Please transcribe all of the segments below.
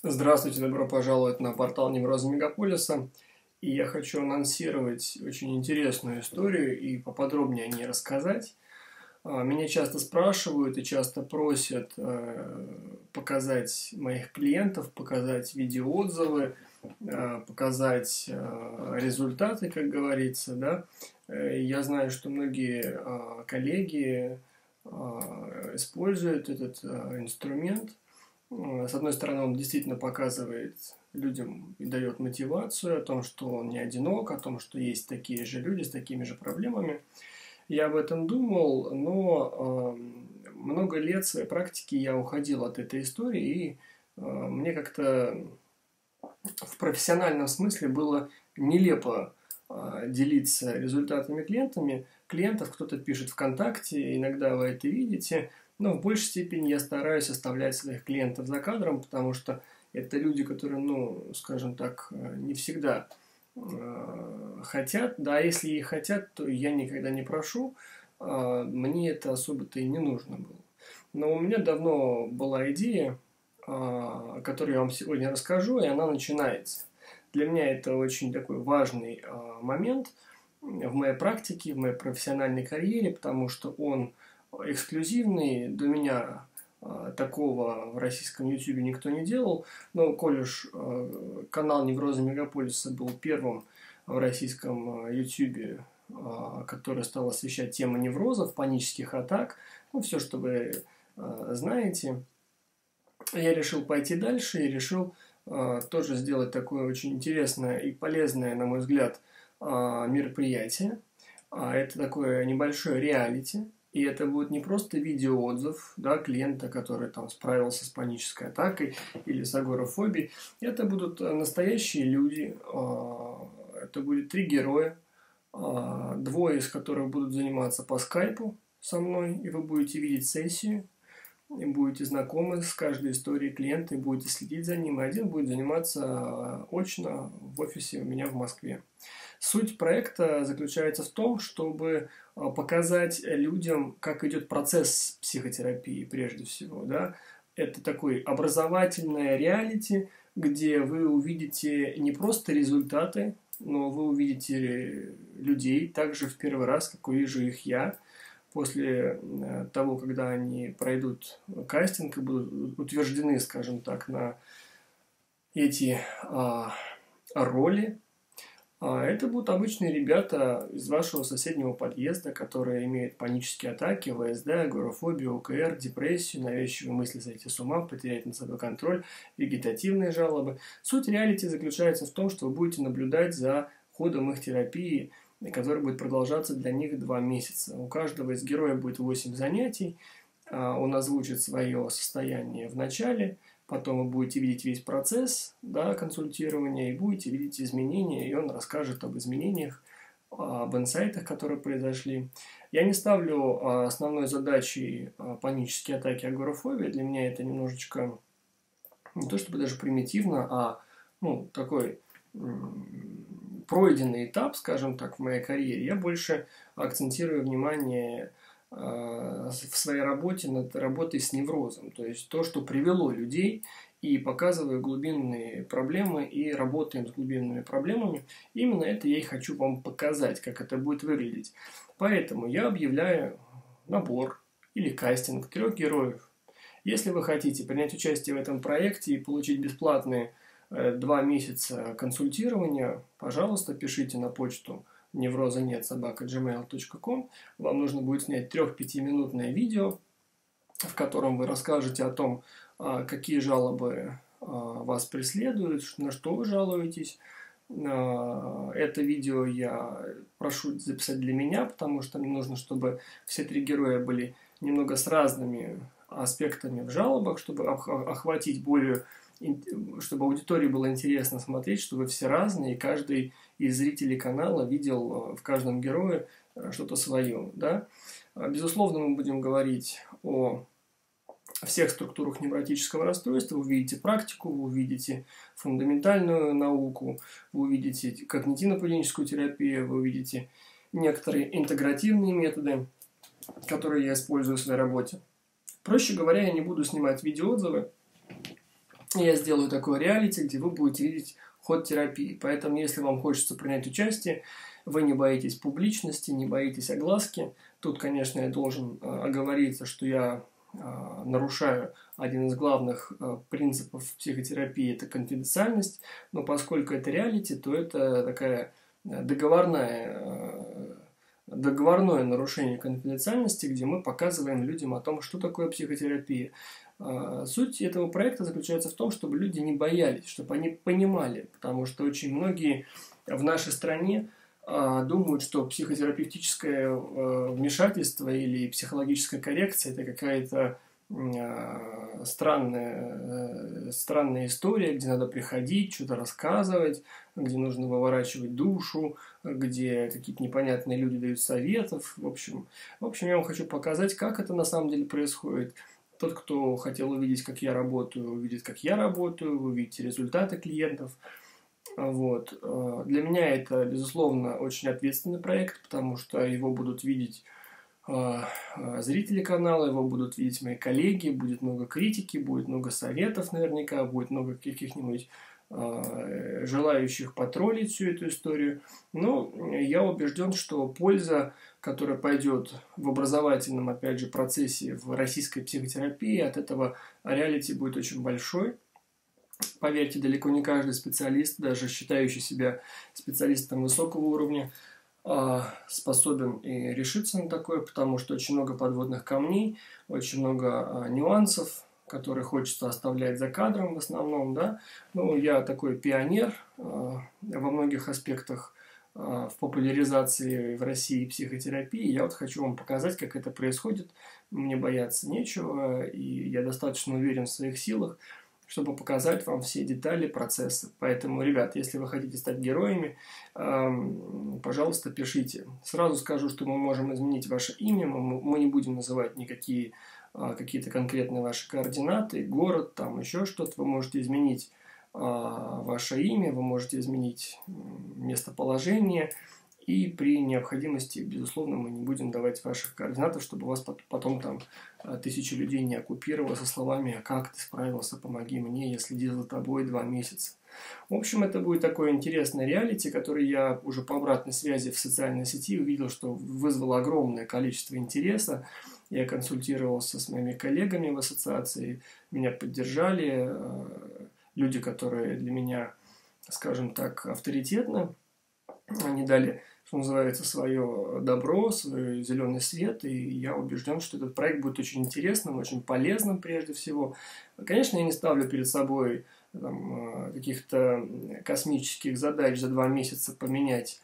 Здравствуйте, добро пожаловать на портал Невроза Мегаполиса. И я хочу анонсировать очень интересную историю и поподробнее о ней рассказать. Меня часто спрашивают и часто просят показать моих клиентов, показать видеоотзывы, показать результаты, как говорится, да. Я знаю, что многие коллеги используют этот инструмент. С одной стороны, он действительно показывает людям и дает мотивацию о том, что он не одинок, о том, что есть такие же люди с такими же проблемами. Я об этом думал, но много лет своей практики я уходил от этой истории, и мне как-то в профессиональном смысле было нелепо делиться результатами клиентов. Кто-то пишет ВКонтакте, иногда вы это видите. Но в большей степени я стараюсь оставлять своих клиентов за кадром, потому что это люди, которые, скажем так, не всегда хотят. Да, если и хотят, то я никогда не прошу. Мне это особо-то и не нужно было. Но у меня давно была идея, которую я вам сегодня расскажу, и она начинается. Для меня это очень такой важный момент в моей практике, в моей профессиональной карьере, потому что он эксклюзивный. До меня такого в российском YouTube никто не делал. Но коль уж канал Невроза Мегаполиса был первым в российском YouTube, который стал освещать тему неврозов, панических атак, все, что вы знаете, я решил пойти дальше и решил тоже сделать такое очень интересное и полезное, на мой взгляд, мероприятие. Это такое небольшое реалити. И это будет не просто видеоотзыв, да, клиента, который там справился с панической атакой или с агорафобией. Это будут настоящие люди. Это будет 3 героя. 2 из которых будут заниматься по скайпу со мной. И вы будете видеть сессию. И будете знакомы с каждой историей клиента и будете следить за ним. И 1 будет заниматься очно в офисе у меня в Москве. Суть проекта заключается в том, чтобы показать людям, как идет процесс психотерапии прежде всего. Да? Это такой образовательное реалити, где вы увидите не просто результаты, но вы увидите людей также в первый раз, как увижу их я. После того, когда они пройдут кастинг и будут утверждены, скажем так, на эти роли, это будут обычные ребята из вашего соседнего подъезда, которые имеют панические атаки, ВСД, агорафобию, ОКР, депрессию, навязчивые мысли сойти с ума, потерять над собой контроль, вегетативные жалобы. Суть реалити заключается в том, что вы будете наблюдать за ходом их терапии, который будет продолжаться для них 2 месяца. У каждого из героев будет 8 занятий. Он озвучит свое состояние в начале, потом вы будете видеть весь процесс, да, консультирования, и будете видеть изменения, и он расскажет об изменениях, об инсайтах, которые произошли. Я не ставлю основной задачей панические атаки, агорафобия. Для меня это немножечко не то чтобы даже примитивно, а такой пройденный этап, скажем так, в моей карьере. Я больше акцентирую внимание в своей работе над работой с неврозом. То есть то, что привело людей, и показываю глубинные проблемы, и работаем с глубинными проблемами. Именно это я и хочу вам показать, как это будет выглядеть. Поэтому я объявляю набор или кастинг 3 героев. Если вы хотите принять участие в этом проекте и получить бесплатные 2 месяца консультирования, пожалуйста, пишите на почту неврозанет@gmail.com. Вам нужно будет снять 3-5-минутное видео, в котором вы расскажете о том, какие жалобы вас преследуют, на что вы жалуетесь. Это видео я прошу записать для меня, потому что мне нужно, чтобы все 3 героя были немного с разными аспектами в жалобах, чтобы охватить чтобы аудитории было интересно смотреть, что вы все разные, и каждый из зрителей канала видел в каждом герое что-то свое. Да? Безусловно, мы будем говорить о всех структурах невротического расстройства. Вы увидите практику, вы увидите фундаментальную науку, вы увидите когнитивно-поведенческую терапию, вы увидите некоторые интегративные методы, которые я использую в своей работе. Проще говоря, я не буду снимать видеоотзывы, я сделаю такое реалити, где вы будете видеть ход терапии. Поэтому, если вам хочется принять участие, вы не боитесь публичности, не боитесь огласки. Тут, конечно, я должен оговориться, что я нарушаю один из главных принципов психотерапии – это конфиденциальность. Но поскольку это реалити, то это такая договорное нарушение конфиденциальности, где мы показываем людям о том, что такое психотерапия. Суть этого проекта заключается в том, чтобы люди не боялись, чтобы они понимали, потому что очень многие в нашей стране думают, что психотерапевтическое вмешательство или психологическая коррекция – это какая-то странная история, где надо приходить, что-то рассказывать, где нужно выворачивать душу, где какие-то непонятные люди дают советов. В общем, я вам хочу показать, как это на самом деле происходит. Тот, кто хотел увидеть, как я работаю, увидит, как я работаю, вы увидите результаты клиентов. Вот. Для меня это, безусловно, очень ответственный проект, потому что его будут видеть зрители канала, его будут видеть мои коллеги, будет много критики, будет много советов наверняка, будет много каких-нибудь желающих потроллить всю эту историю. Но я убежден, что польза, которая пойдет в образовательном, опять же, процессе в российской психотерапии, от этого реалити будет очень большой. Поверьте, далеко не каждый специалист, даже считающий себя специалистом высокого уровня, способен и решиться на такое, потому что очень много подводных камней, очень много нюансов, которые хочется оставлять за кадром в основном, да. Ну, я такой пионер во многих аспектах в популяризации в России психотерапии. Я вот хочу вам показать, как это происходит. Мне бояться нечего, и я достаточно уверен в своих силах, чтобы показать вам все детали процесса. Поэтому, ребят, если вы хотите стать героями, пожалуйста, пишите. Сразу скажу, что мы можем изменить ваше имя, мы не будем называть никакие какие-то конкретные ваши координаты, город, там еще что-то. Вы можете изменить ваше имя, вы можете изменить местоположение, и при необходимости, безусловно, мы не будем давать ваших координатов, чтобы у вас потом там тысячи людей не оккупировало со словами «А как ты справился? Помоги мне, я следил за тобой 2 месяца». В общем, это будет такое интересное реалити, которое я уже по обратной связи в социальной сети увидел, что вызвало огромное количество интереса. Я консультировался с моими коллегами в ассоциации, меня поддержали люди, которые для меня, скажем так, авторитетны. Они дали, что называется, свое добро, свой зеленый свет, и я убежден, что этот проект будет очень интересным, очень полезным прежде всего. Конечно, я не ставлю перед собой каких-то космических задач за 2 месяца поменять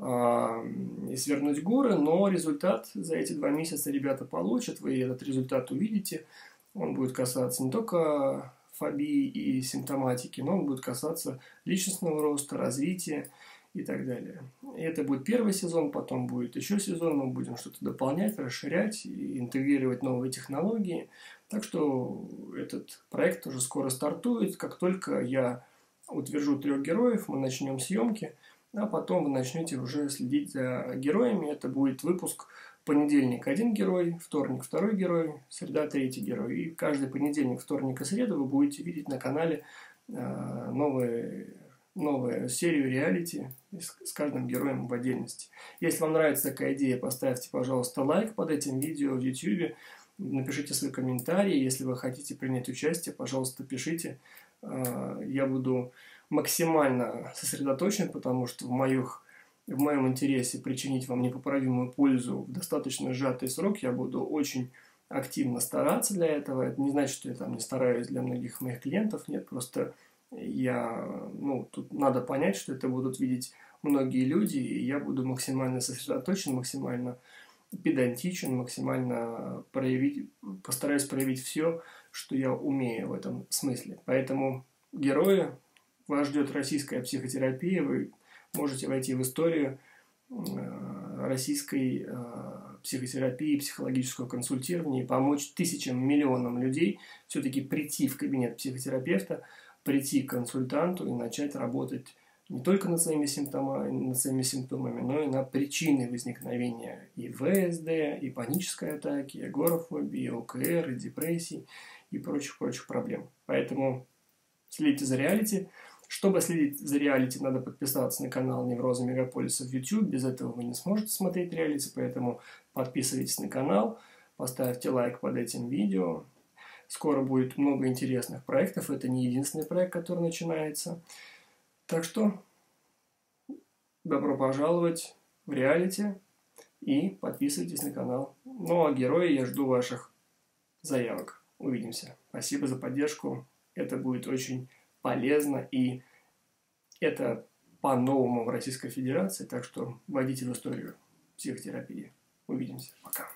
и свернуть горы, но результат за эти 2 месяца ребята получат, вы этот результат увидите. Он будет касаться не только фобии и симптоматики, но он будет касаться личностного роста, развития и так далее. И это будет первый сезон, потом будет еще сезон, мы будем что-то дополнять, расширять, и интегрировать новые технологии. Так что этот проект уже скоро стартует. Как только я утвержу 3 героев, мы начнем съемки, а потом вы начнете уже следить за героями. Это будет выпуск: понедельник 1 герой, вторник 2 герой, среда 3 герой. И каждый понедельник, вторник и среду вы будете видеть на канале новую серию реалити с каждым героем в отдельности. Если вам нравится такая идея, поставьте, пожалуйста, лайк под этим видео в YouTube, напишите свой комментарий. Если вы хотите принять участие, пожалуйста, пишите. Я буду максимально сосредоточен, потому что в моем интересе причинить вам непоправимую пользу в достаточно сжатый срок. Я буду очень активно стараться для этого. Это не значит, что я там не стараюсь для многих моих клиентов. Нет, просто тут надо понять, что это будут видеть многие люди, и я буду максимально сосредоточен, максимально педантичен, максимально постараюсь проявить все, что я умею в этом смысле. Поэтому, герои, вас ждет российская психотерапия, вы можете войти в историю российской психотерапии, психологического консультирования и помочь тысячам, миллионам людей все-таки прийти в кабинет психотерапевта, прийти к консультанту и начать работать не только над своими симптомами, но и над причиной возникновения и ВСД, и панической атаки, и агорафобии, и ОКР, и депрессии, и прочих проблем. Поэтому Следите за реалити. Чтобы следить за реалити, надо подписаться на канал Неврозы Мегаполиса в YouTube. Без этого вы не сможете смотреть реалити, поэтому подписывайтесь на канал, поставьте лайк под этим видео. Скоро будет много интересных проектов. Это не единственный проект, который начинается. Так что добро пожаловать в реалити и подписывайтесь на канал. Ну а герои, я жду ваших заявок. Увидимся. Спасибо за поддержку. Это будет очень полезно, и это по-новому в Российской Федерации, так что вводите в историю психотерапии. Увидимся. Пока.